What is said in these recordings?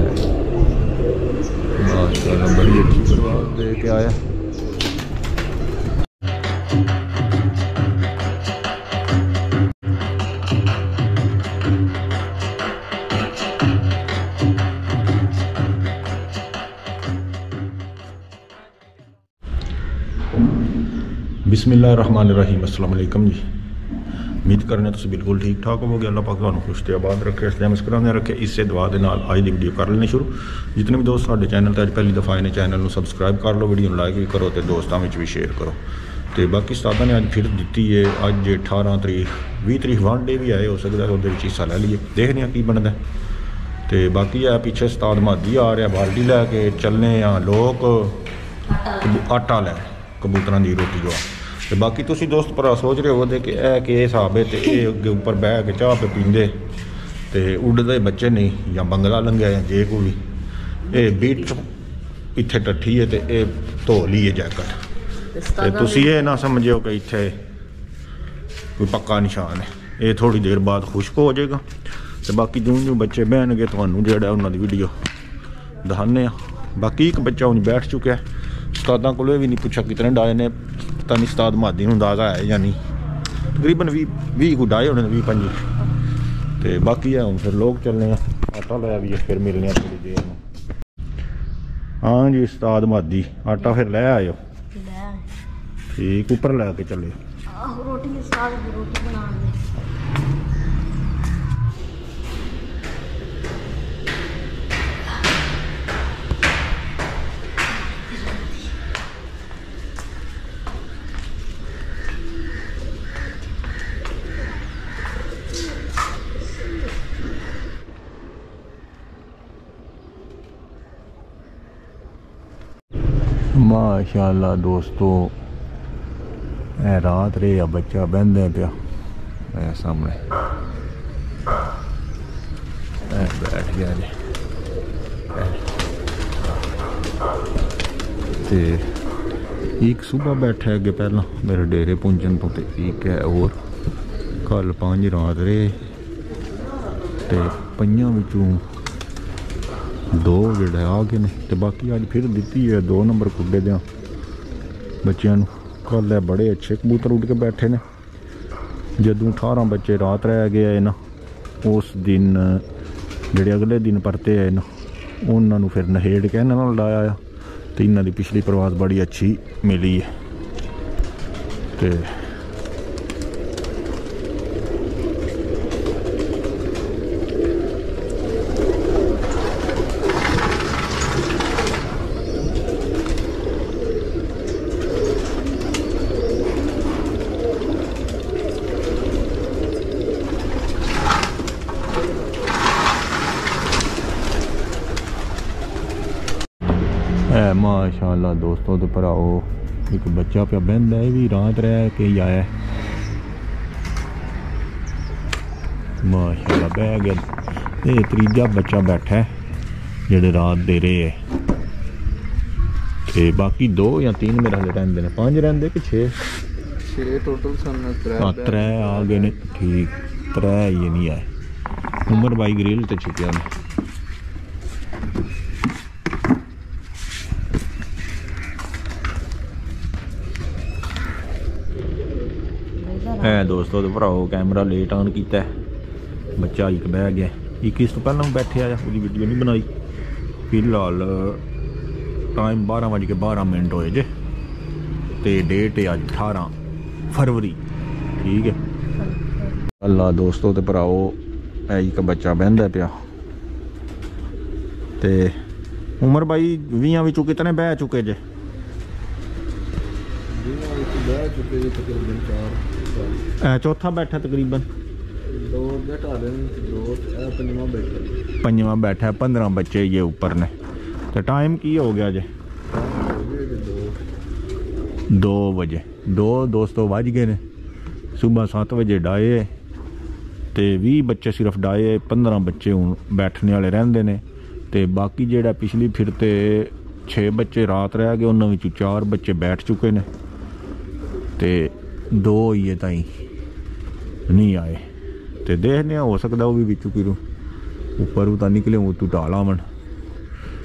माशाल्लाह बड़ी अच्छी परवाज़ दे के आया। बिस्मिल्लाहिर्रहमानिर्रहीम। अस्सलाम वालेकुम जी। उम्मीद करने तुम बिल्कुल ठीक ठाक होवोगे। अल्लाह पाक तुहानू खुश ते आबाद रखे, इसलिए मुस्कुराने रखे। इससे दुआ दे नाल अज दी वीडियो कर लेने शुरू। जितने भी दोस्त साडे चैनल ते अज पहली दफ़ा आए ने चैनल नू सबसक्राइब कर लो, वीडियो लाइक भी करो तो दोस्तों में भी शेयर करो। तो बाकी उस्तादा ने अज फिर दी है। अज 18 तरीक 20 तरीक वन डे भी आए, हो सकता है उहदे विच हिस्सा लै लीए, देखने की बनता। तो बाकी है पीछे उस्ताद मादी आ रहा बाल्टी लैके चलने लोग आटा लै कबूतरां दी रोटी जो। तो बाकी तुसी दोस्त भरा सोच रहे हो कि यह हिसाब है, तो ये अगे उपर बह के चाह पे पींदे तो उड़ते बच्चे नहीं, या बंगला लंघिया या जे कोई भी। ये बीट इत्थे टट्ठी है तो ये धो ली है जैकट। तो तुसी ये ना समझो कि इत्थे कोई पक्का निशान है, ये थोड़ी देर बाद खुश्क हो जाएगा। तो बाकी जूं जूं बच्चे बहनगे तुहानू जिहड़ा उन्हां दी वीडियो दिखाने। बाकी एक बच्चा हुण बैठ चुका है। उस्तादां कोलों भी नहीं पूछा कितने डाए ने, पता नहीं उस्ताद मादी नूं अंदाज़ा है या नहीं। तकरीबन 20 को डाए होने, 20-25। तो बाकी है हुण फिर लोग चलने आटा लाया भी है, फिर मिलने थोड़ी देर में। हाँ जी उस्ताद मादी आटा फिर लै आयो। ठीक ऊपर लैके चले। माशाल्लाह दोस्तों रात रे या बच्चा बहंदे पिया सामने बैठ गया जी। ते एक सुबह बैठा अगे पहला मेरे डेरे पुंजन तो, एक है और कल 5 रात रे ते 5 विचों 2 जोड़े आ गए ने। तो बाकी अज फिर दी है 2 नंबर खुडे दें बच्चों। कल है बड़े अच्छे कबूतर उड़ के बैठे ने। जदों 18 बच्चे रात रह गए ना, उस दिन जोड़े अगले दिन परते आए ना, उन्होंने फिर नहेड़ के इन्हां नाल लाया। तो इन्हां दी पिछली परवाज़ बड़ी अच्छी मिली है। तो माशाल्लाह दोस्तों तो भराओ एक बच्चा पे बहंदा है, भी रात रह के ही आया। माशाल्लाह बह गया। ये तीजा बच्चा बैठा है जेड़े रात दे रहे है। ते बाकी 2 या 3 मेरे हाले रहंदे ने, 5 रहंदे कि 6 टोटल सन 3 आ गए ने। ठीक 3 ये नहीं आए। उमर भाई ग्रिल ते छुपिया ने। है दोस्तों तो भराओ कैमरा लेट ऑन किया, बच्चा एक बह गया। एक इस तो पहला बैठे आया, पूरी वीडियो नहीं बनाई। फिलहाल टाइम 12:12 होए जे। तो डेट है अज 18 फरवरी। ठीक है अल्लाह दोस्तों तो भराओ एक बच्चा बहंदा पिया। तो उमर भाई 20 विचों कितने बह चुके जे? चौथा बैठा तकरीबन 5वां बैठा। 15 बच्चे ये ऊपर ने। तो टाइम की हो गया जे? 2 बजे 2 दोस्तों बज गए ने। सुबह 7 बजे डाए तो 20 बच्चे सिर्फ डाए, 15 बच्चे हूँ बैठने वाले रहंदे ने। तो बाकी जेड़ा पिछली फिर तो 6 बच्चे रात रह गए, उन्होंने 4 बच्चे बैठ चुके ने। तो 2 ये ताई नहीं आए। तो देखने हो सकता वो भी बिचू किरू ऊपर उता निकले वो तू डाला मन।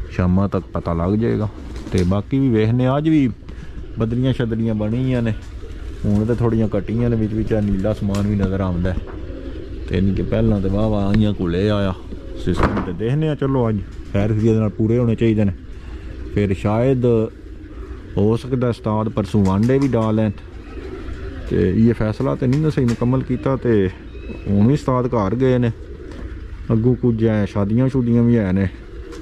शाम तक पता लग जाएगा। तो बाकी भी वेखने अज भी बदलियां शदलियां बनियां ने, हुण तो थोड़ियां कट्टियां ने, विच नीला समान भी नज़र आउंदा है। तो नहीं कि पहलां तो वाह वाह आइयां घुले आया सिस्टम। तो देखने चलो अज खैर खरीद पूरे होने चाहिए ने। फिर शायद हो सकता उस्ताद परसों वांडे भी डाल लें। तो ये फैसला तो नहीं ना सही मुकम्मल किया। तो हूँ भी उस्ताद घर गए ने, अगू कुछ है शादियां शूदियां भी है ने,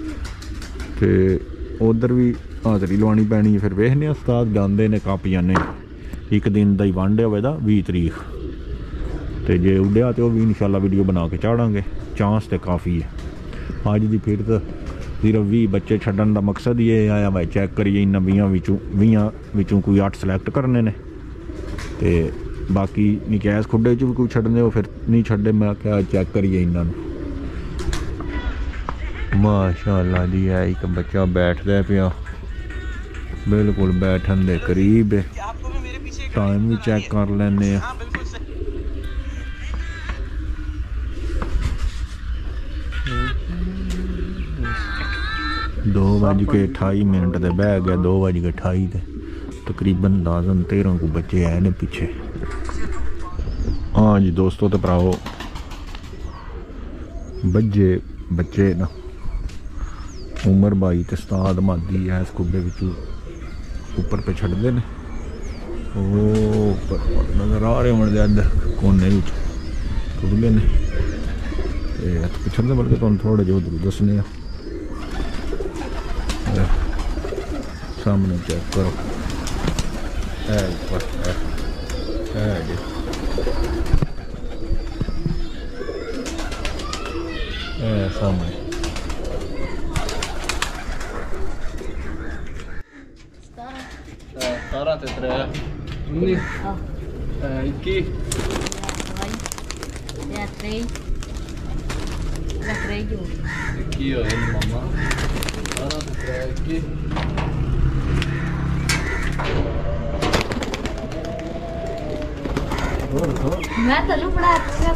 तो उधर भी हाज़री लवानी पैनी है। फिर वेखने उस्ताद जाते ने कप जाने, एक दिन का ही वांडे होवे दा 20 तरीक। तो जे उड्या तो भी इंशाल्लाह वीडियो बना के चाड़ांगे, चांस तो काफ़ी है। अज की फिर तो सिर्फ 20 बच्चे छड्डन का मकसद ये आया भाई चैक करिए इन 20 कोई 8 सिलेक्ट करने ने। तो बाकी निकैस खुडे भी कोई छड्डने हो फिर नहीं छड्डे, मैं क्या चैक करिए इन्हों। माशाअल्लाह जी है एक बच्चा बैठदा पिया, बिल्कुल बैठन दे करीब है। टाइम भी चेक कर लेने। 2:28 ते बह गया, 2:28 ते तकरीबन अंदाजन 13 को बच्चे है ने पीछे। हाँ जी दोस्तों तो भराओ बज्जे बच्चे ना उमर भाई ते उस्ताद मादी है इस कुब्बे ऊपर पे छड़ते ने। ऊपर नजर आ रहे होने अंदर कोने खुदले ने पिछड़ते, बल्कि तुम थोड़े जो उधर दसने सामने चेक करो है ऊपर है जी। सामने तारा ते 19 21 Aqui, ó, ele mamar. Aqui. मैं तनु बड़ा अच्छा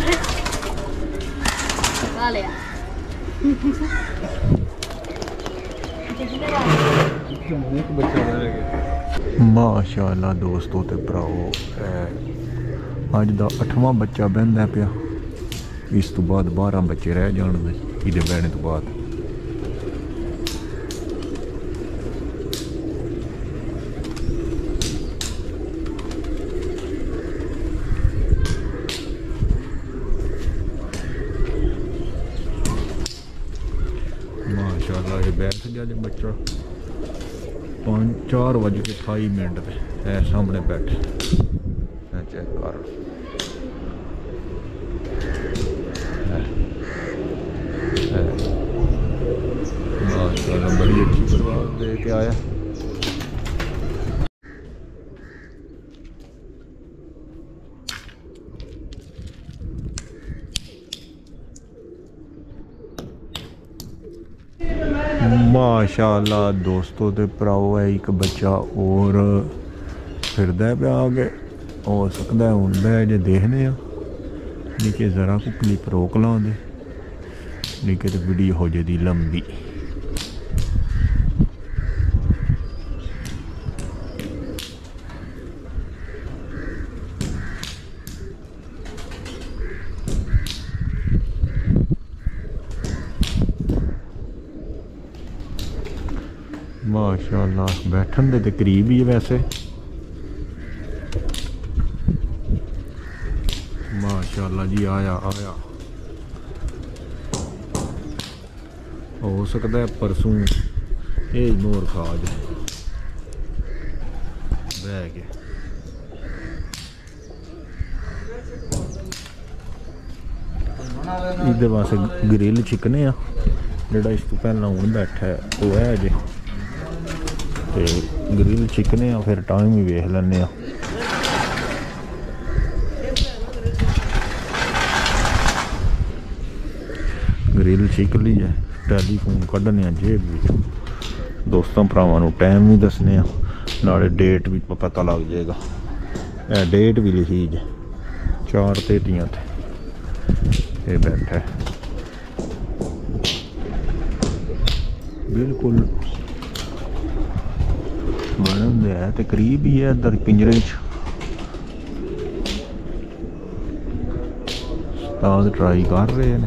खा लिया। माशाअल्लाह दोस्तों ते भराओ अज दा 8वां बच्चा बहंदा पिया। इस तो बाद 12 बच्चे रह जाने इहदे बहने तो बाद। माशाअल्लाह ये बैठ गया जो बच्चा 4:28 पे है सामने बैठे। चेक कर माशाअल्लाह बड़ी अच्छी परवाह दे के आया। माशाअल्लाह दोस्तों ते भराओ है एक बच्चा और फिरदा पे आगे हो सकता है हूँ बह जे देखने नीचे ज़रा को क्लिप रोक ला दे नीचे तो वीडियो हो जाती लंबी। माशाअल्लाह बैठन दे करीब ही है वैसे। माशाअल्लाह जी आया आया हो सकता है परसों ये मोर खा जाए बह के। इधर वास्ते ग्रिल छिकने जेड़ा इस तो पहला हूँ बैठा है वो है अजे ते ग्रिल छिकने फिर टाइम ही वेख लें। ग्रिल छिक ली है टैलीफोन कढ़ने जेब में दोस्तों भरावां टाइम भी दसने नाले डेट भी पता लग जाएगा। डेट भी लिखी है 4:33 ये बैठा है। बिल्कुल बनन दे है ते करीब ही है इधर पिंजरे च। उस्ताद ट्राई कर रहे हैं।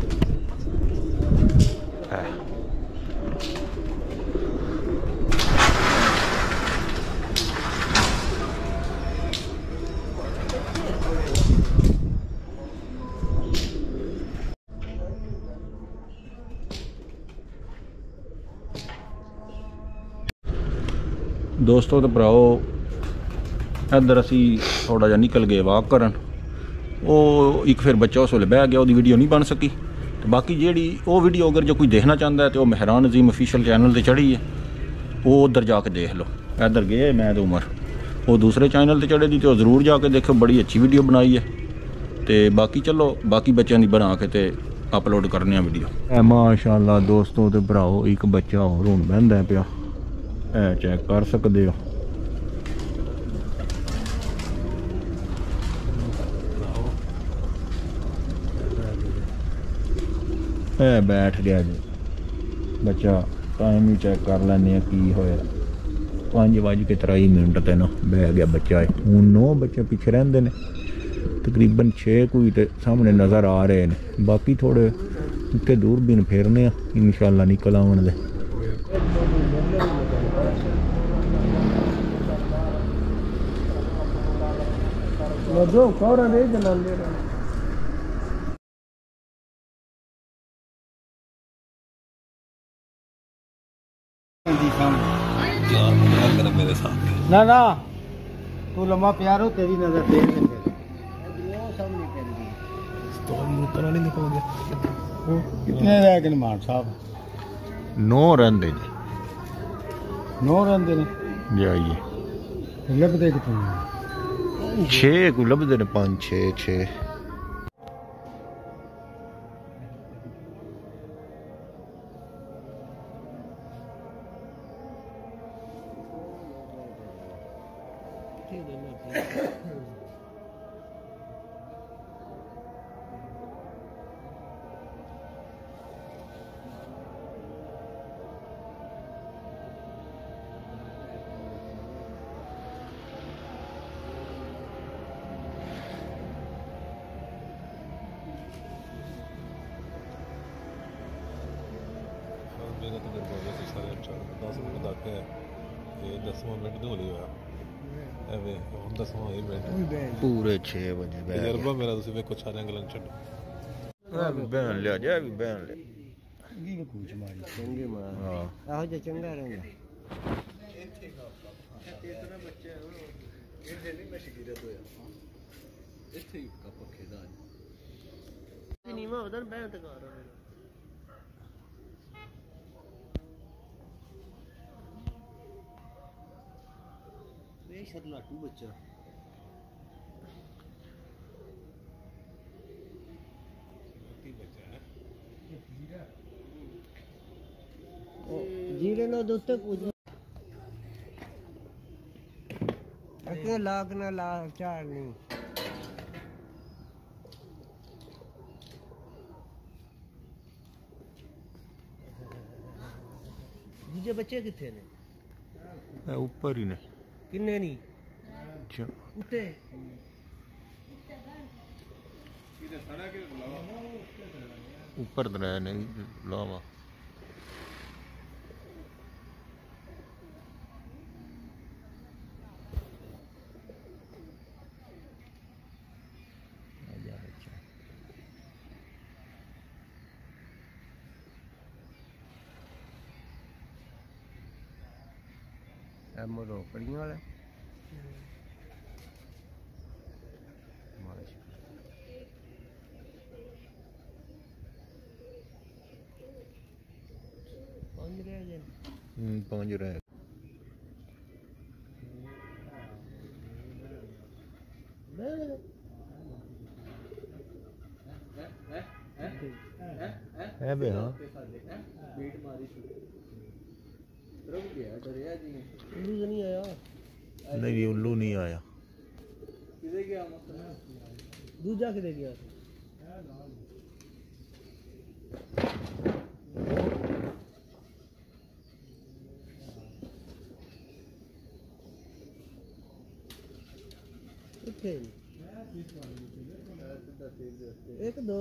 दोस्तों तो भराओ इधर असी थोड़ा जा निकल गए वाक करन। वो एक फिर बच्चा उस वे बह गया, वो वीडियो नहीं बन सकी। तो बाकी जी वो वीडियो अगर जो कोई देखना चाहता है तो मेहरान अजीम ऑफिशियल चैनल पर चढ़ी है, वो उधर जाके देख लो। इधर गए मैं तो उमर, वो दूसरे चैनल पर चढ़े दी तो ज़रूर जाके देखो, बड़ी अच्छी वीडियो बनाई है। तो बाकी चलो बाकी बच्चों की बना के ते अपलोड करने वीडियो। माशाअल्लाह दोस्तों तो भराओ एक बच्चा और हुण बहंदा पिया, चेक कर सकते हो। बैठ गया जी बच्चा। टाइम ही चेक कर लें की होया, 5:23 ते ना बह गया बच्चा। हूँ 9 बच्चे पिछे रहिंदे ने, तकरीबन 6 कोई ते सामने नज़र आ रहे हैं। बाकी थोड़े उत्ते दूरबीन फेरने इंशाअल्लाह निकल आवन दे। मेरे साथ ना ना तू लम्बा प्यार हो, तेरी नजर देख कितने रह गए मान साहब? 9 रहिंदे ने। 9 रहिंदे ने जाइए लभदे कितने? 6 को लभदे ने, 5 6 मेरा तो दरवाजे से सारे 10 मिनट तक है, ये 10वां मिनट नहीं हो लिया एवे हम 10वां ही मिनट पूरे 6 बजे तजर्बा मेरा ਤੁਸੀਂ ਵੇਖੋ ਸਾਰਿਆਂ ਗੱਲਾਂ ਛੱਡੋ। बहन लिया जाए भी बहन ले की कूच मारी चंगे मार आहो जे चंगा रहंदा इतना बच्चे ये नहीं मैं शिगिरत होया ਇੱਥੇ ਹੀ ਪੱਖੇ ਦਾ ਨੀਵਾ ਉਧਰ ਬਹਿਣ ਤੇ ਕਰ ਵੇ ਸ਼ਰਲਾਟੂ ਬੱਚਾ जीरे नो दोस्तों कुछ अके लाख ना लाख चार नहीं दूजे बच्चे किथे ने ऊपर ही ने किन्ने नहीं अच्छा उठे ऊपर तो नहीं लावा AMRA पड़ियों वाला पांच रहे है बे हाँ उल्लू नहीं आया नहीं उल्लू नहीं आया किधर गया दूजा किधर गया ਇੱਥੇ ਇੱਕ ਦੋ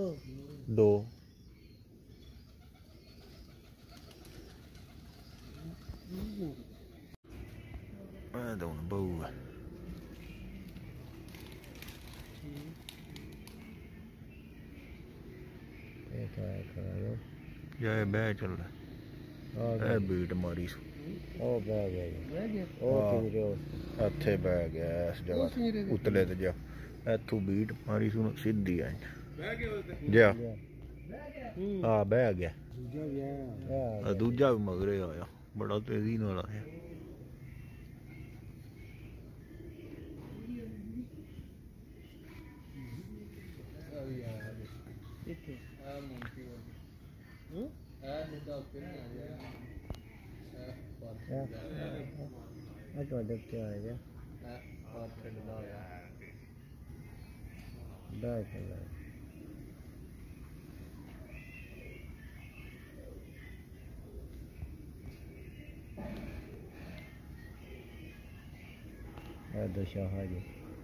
ਮੈਂ ਤਾਂ ਹੁਣ ਬਹੂ ਹੈ ਜਾਏ ਬਹਿ ਚੱਲ ਇਹ ਬੀਟ ਮਾਰੀ ਸੂ ਉਹ ਬਹਿ ਗਿਆ ਉਹ ਇੱਥੇ ਬਹਿ ਗਿਆ ਇਸ ਜਗ੍ਹਾ ਉਤਲੇ ਤੇ ਜਾ ਇੱਥੋਂ ਬੀਟ ਮਾਰੀ ਸੂ ਸਿੱਧੀ ਆ ਜਾ ਆ ਬਹਿ ਗਿਆ ਦੂਜਾ ਵੀ ਮਗਰੇ ਆਇਆ ਬੜਾ ਤੇਜ਼ੀ ਨਾਲ ਆਇਆ ਤੁਹਾਡੇ ਕੀ ਆ ਗਿਆ ਦਾ ਚੱਲ ਆ ਦਸ਼ਾ ਹਾਜੀ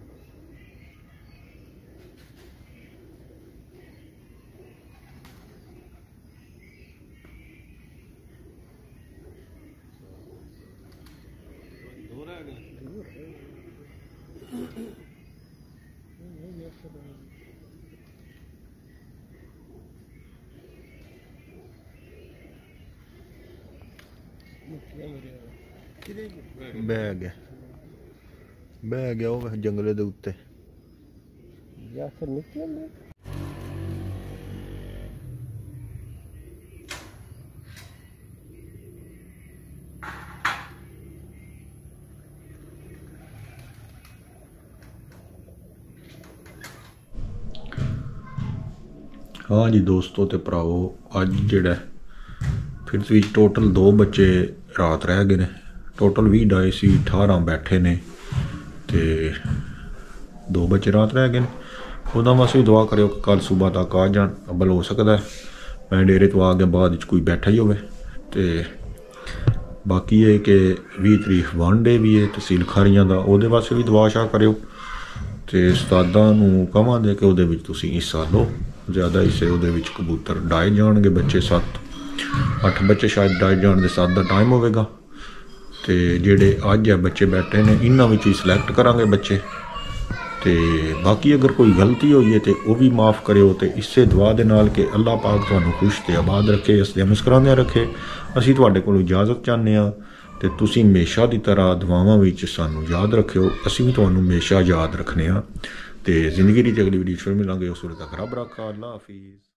ਬਹਿ ਗਿਆ ਉਹ ਜੰਗਲੇ ਦੇ ਉੱਤੇ हाँ जी दोस्तों ते भरावो अज जेड़ा फिर भी टोटल 2 बच्चे रात रह गए ने टोटल 20 डाए सी 18 बैठे ने ते 2 बच्चे रात रह गए ने उदा वास्ते भी दुआ करो कल सुबह तक आ जान अब्बल हो सकता है मैं डेरे तो आ गया बाद कोई बैठा ही होवे ते बाकी है कि 20 तरीक वन डे भी है तहसील खारियां दा ओहदे वास्ते भी दुआ शाह करो ते उस्तादां नूं कहांगे कि उहदे विच तुसीं हिस्सा लो ज़्यादा हिस्से उहदे विच कबूतर डाए जाणगे बच्चे 7-8 बच्चे शायद डाए जाण दे 7 दा टाइम होवेगा ते जेड़े अज है बच्चे बैठे ने इन्हां विच ही सिलेक्ट करांगे बच्चे ते बाकी अगर कोई गलती होई है तो वह भी माफ़ करो तो इसे दुआ दे नाल कि अल्लाह पाक तुहानूं खुश ते आबाद रखे हसदे मुस्करांदे रखे असीं तुहाडे कोलों इजाज़त चाहते हैं तो तुसीं हमेशा की तरह दुआवां विच सानूं याद रखियो असीं भी तुहानूं हमेशा याद रखने तो जिंदगी की अगली वीडियो फिर मिलांगे उस वेले तक रब रखा अल्लाह हाफिज़।